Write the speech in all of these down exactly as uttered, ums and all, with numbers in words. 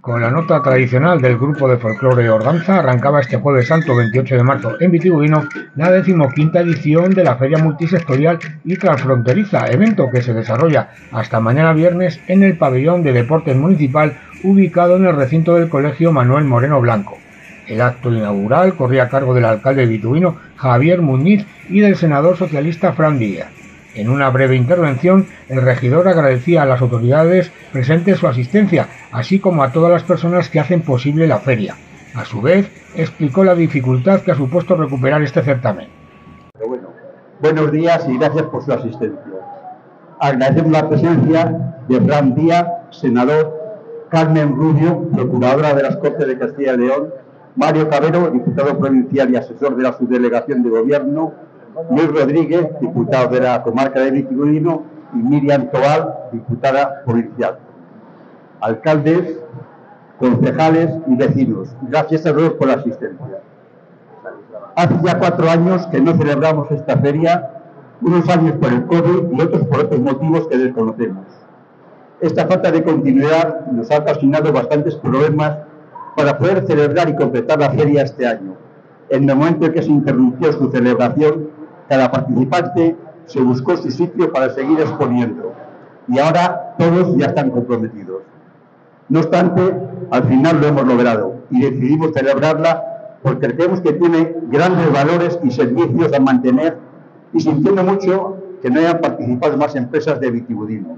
Con la nota tradicional del grupo de folclore Ordanza, arrancaba este Jueves Santo veintiocho de marzo en Vitigudino la decimoquinta edición de la Feria Multisectorial y Transfronteriza, evento que se desarrolla hasta mañana viernes en el Pabellón de Deportes Municipal, ubicado en el recinto del Colegio Manuel Moreno Blanco. El acto inaugural corría a cargo del alcalde de Vitigudino, Javier Muñiz, y del senador socialista Fran Díaz. En una breve intervención, el regidor agradecía a las autoridades presentes su asistencia, así como a todas las personas que hacen posible la feria. A su vez, explicó la dificultad que ha supuesto recuperar este certamen. Pero bueno, buenos días y gracias por su asistencia. Agradecemos la presencia de Fran Díaz, senador, Carmen Rubio, procuradora de las Cortes de Castilla y León, Mario Cabero, diputado provincial y asesor de la subdelegación de gobierno, Luis Rodríguez, diputado de la comarca de Vitigudino, y Miriam Tobal, diputada provincial. Alcaldes, concejales y vecinos, gracias a todos por la asistencia. Hace ya cuatro años que no celebramos esta feria, unos años por el COVID y otros por otros motivos que desconocemos. Esta falta de continuidad nos ha ocasionado bastantes problemas para poder celebrar y completar la feria este año. En el momento en que se interrumpió su celebración, cada participante se buscó su sitio para seguir exponiendo y ahora todos ya están comprometidos. No obstante, al final lo hemos logrado y decidimos celebrarla porque creemos que tiene grandes valores y servicios a mantener y sintiendo mucho que no hayan participado más empresas de Vitigudino.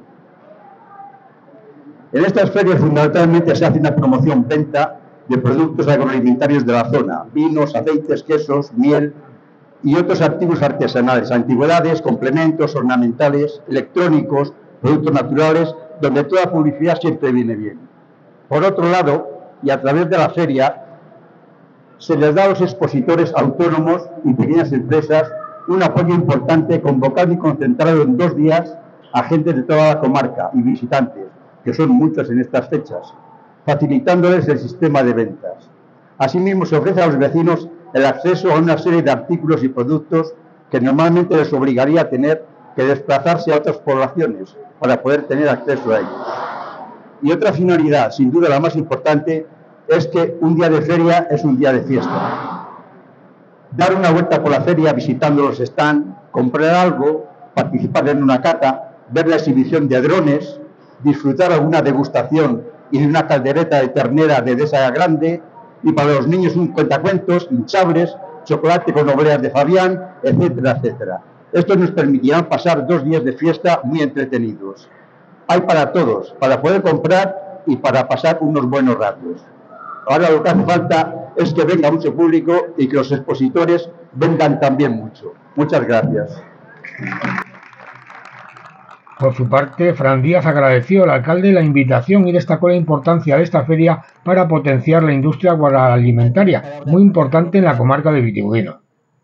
En estas ferias fundamentalmente se hace una promoción-venta de productos agroalimentarios de la zona, vinos, aceites, quesos, miel y otros artículos artesanales, antigüedades, complementos, ornamentales, electrónicos, productos naturales, donde toda publicidad siempre viene bien. Por otro lado, y a través de la feria, se les da a los expositores autónomos y pequeñas empresas un apoyo importante, convocado y concentrado en dos días a gente de toda la comarca y visitantes, que son muchos en estas fechas, facilitándoles el sistema de ventas. Asimismo, se ofrece a los vecinos el acceso a una serie de artículos y productos que normalmente les obligaría a tener que desplazarse a otras poblaciones para poder tener acceso a ellos. Y otra finalidad, sin duda la más importante, es que un día de feria es un día de fiesta. Dar una vuelta por la feria visitando los stands, comprar algo, participar en una cata, ver la exhibición de drones, disfrutar alguna degustación y de una caldereta de ternera de Dehesa Grande, y para los niños un cuentacuentos, hinchables, chocolate con obleas de Fabián, etcétera, etcétera. Esto nos permitirá pasar dos días de fiesta muy entretenidos. Hay para todos, para poder comprar y para pasar unos buenos ratos. Ahora lo que hace falta es que venga mucho público y que los expositores vengan también mucho. Muchas gracias. Por su parte, Fran Díaz agradeció al alcalde la invitación y destacó la importancia de esta feria para potenciar la industria agroalimentaria, muy importante en la comarca de Vitigudino.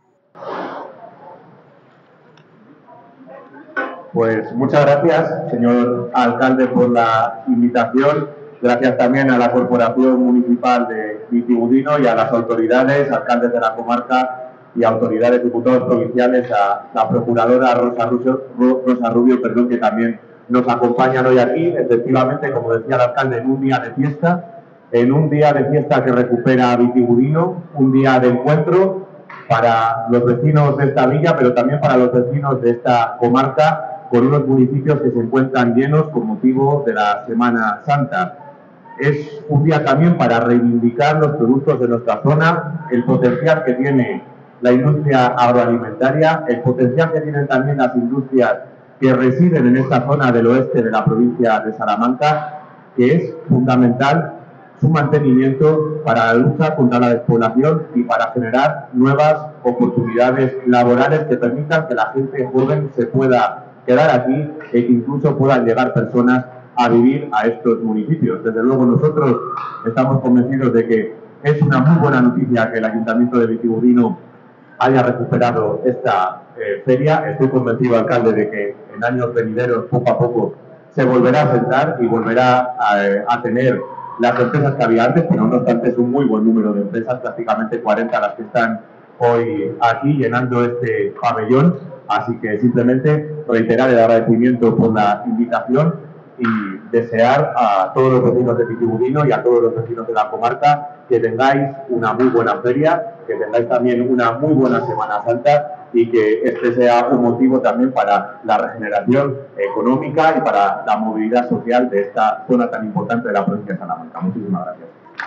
Pues muchas gracias, señor alcalde, por la invitación. Gracias también a la Corporación Municipal de Vitigudino y a las autoridades, alcaldes de la comarca y autoridades, diputados provinciales, a la procuradora Rosa Rubio, Rosa Rubio perdón, que también nos acompañan hoy aquí, efectivamente, como decía el alcalde, en un día de fiesta, en un día de fiesta que recupera Vitigudino, un día de encuentro para los vecinos de esta villa, pero también para los vecinos de esta comarca, con unos municipios que se encuentran llenos con motivo de la Semana Santa. Es un día también para reivindicar los productos de nuestra zona, el potencial que tiene la industria agroalimentaria, el potencial que tienen también las industrias que residen en esta zona del oeste de la provincia de Salamanca, que es fundamental su mantenimiento para la lucha contra la despoblación y para generar nuevas oportunidades laborales que permitan que la gente joven se pueda quedar aquí e que incluso puedan llegar personas a vivir a estos municipios. Desde luego nosotros estamos convencidos de que es una muy buena noticia que el Ayuntamiento de Vitigudino haya recuperado esta eh, feria. Estoy convencido, alcalde, de que en años venideros poco a poco se volverá a sentar y volverá a, a tener las empresas que había antes, pero no obstante es un muy buen número de empresas, prácticamente cuarenta las que están hoy aquí llenando este pabellón. Así que simplemente reiterar el agradecimiento por la invitación y desear a todos los vecinos de Vitigudino y a todos los vecinos de la comarca que tengáis una muy buena feria, que tengáis también una muy buena Semana Santa y que este sea un motivo también para la regeneración económica y para la movilidad social de esta zona tan importante de la provincia de Salamanca. Muchísimas gracias.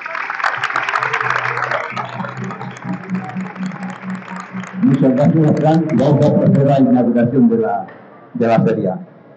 Muchas gracias, Fran. Vamos a proceder a la inauguración de la, de la feria.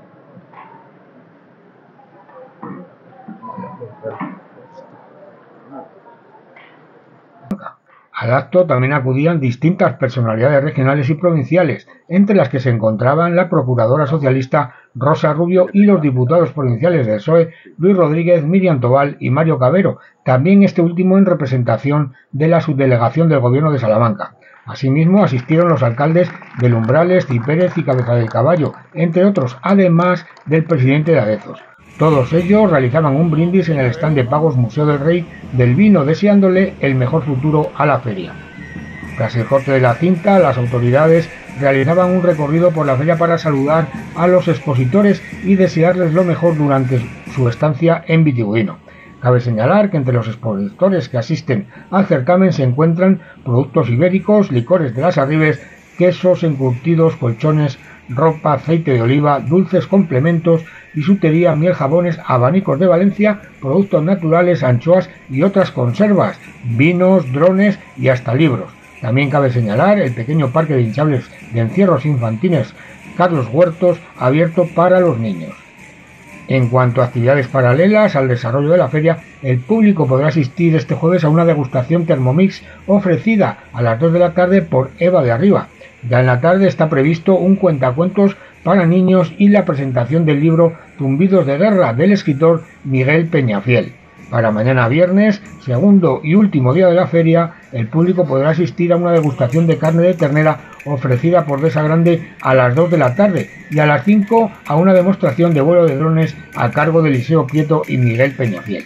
Al acto también acudían distintas personalidades regionales y provinciales, entre las que se encontraban la procuradora socialista Rosa Rubio y los diputados provinciales del P S O E Luis Rodríguez, Miriam Tobal y Mario Cabero, también este último en representación de la subdelegación del Gobierno de Salamanca. Asimismo, asistieron los alcaldes de Umbrales, Cipérez y Cabeza del Caballo, entre otros, además del presidente de Adezos. Todos ellos realizaban un brindis en el stand de pagos Museo del Rey del Vino, deseándole el mejor futuro a la feria. Tras el corte de la cinta, las autoridades realizaban un recorrido por la feria para saludar a los expositores y desearles lo mejor durante su estancia en Vitigudino. Cabe señalar que entre los expositores que asisten al certamen se encuentran productos ibéricos, licores de las Arribes, quesos, encurtidos, colchones, ropa, aceite de oliva, dulces complementos, bisutería, miel, jabones, abanicos de Valencia, productos naturales, anchoas y otras conservas, vinos, drones y hasta libros. También cabe señalar el pequeño parque de hinchables de encierros infantiles Carlos Huertos, abierto para los niños. En cuanto a actividades paralelas al desarrollo de la feria, el público podrá asistir este jueves a una degustación Thermomix ofrecida a las dos de la tarde por Eva de Arriba. Ya en la tarde está previsto un cuentacuentos para niños y la presentación del libro Zumbidos de Guerra del escritor Miguel Peñafiel. Para mañana viernes, segundo y último día de la feria, el público podrá asistir a una degustación de carne de ternera ofrecida por Desa Grande a las dos de la tarde y a las cinco a una demostración de vuelo de drones a cargo de Eliseo Prieto y Miguel Peñafiel.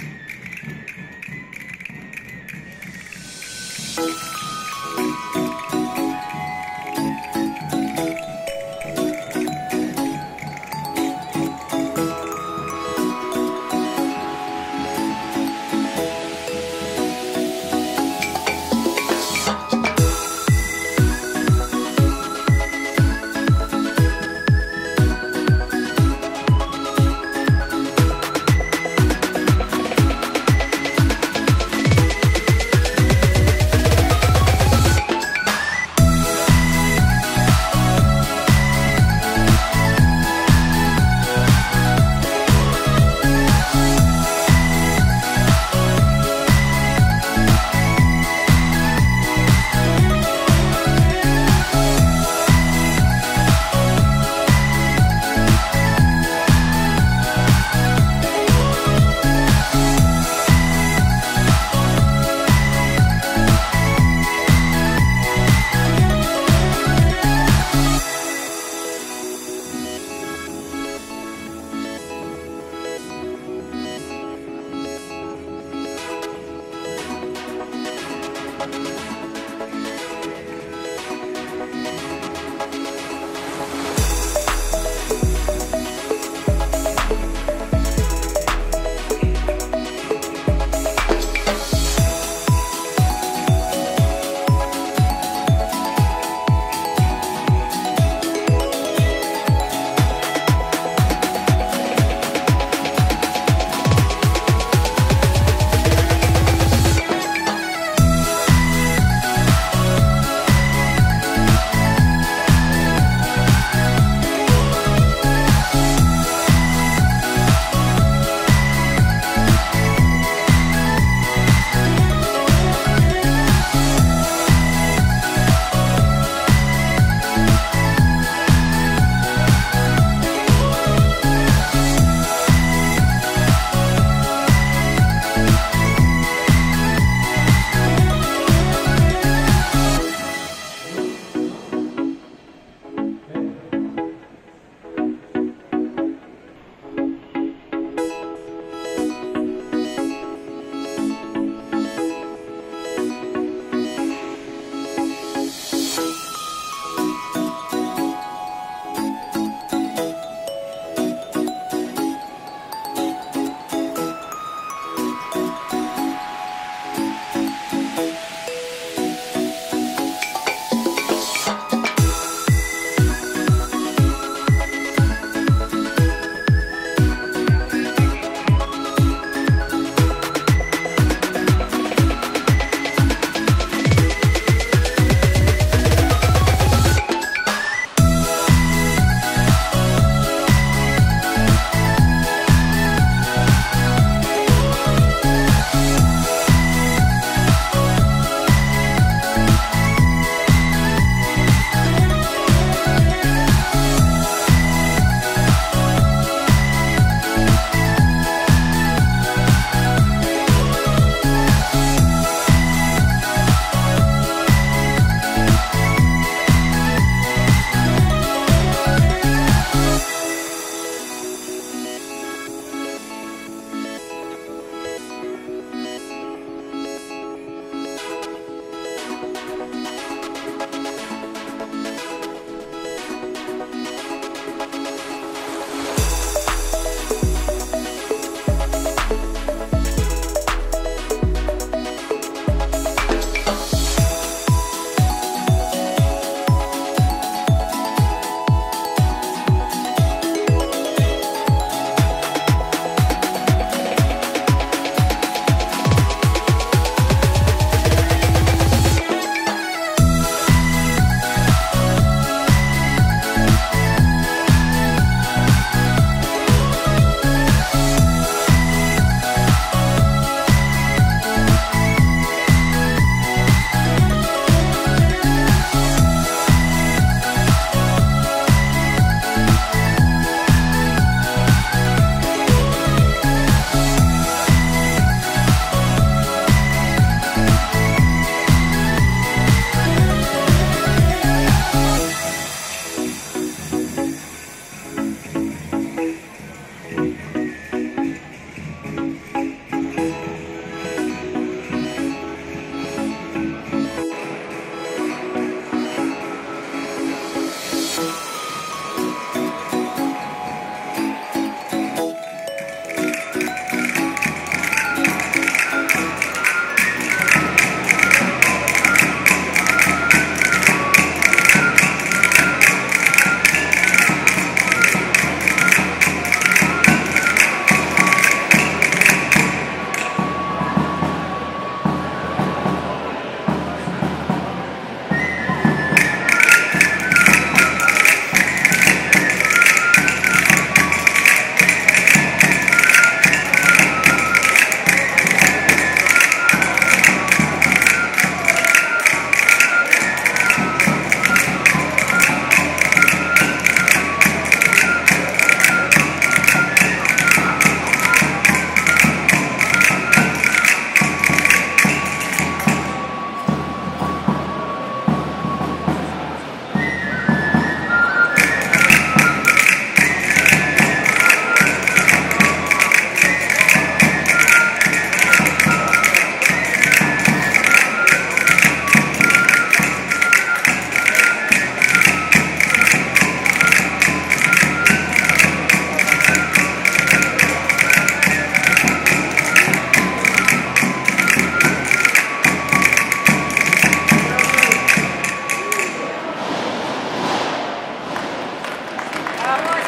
Bravo.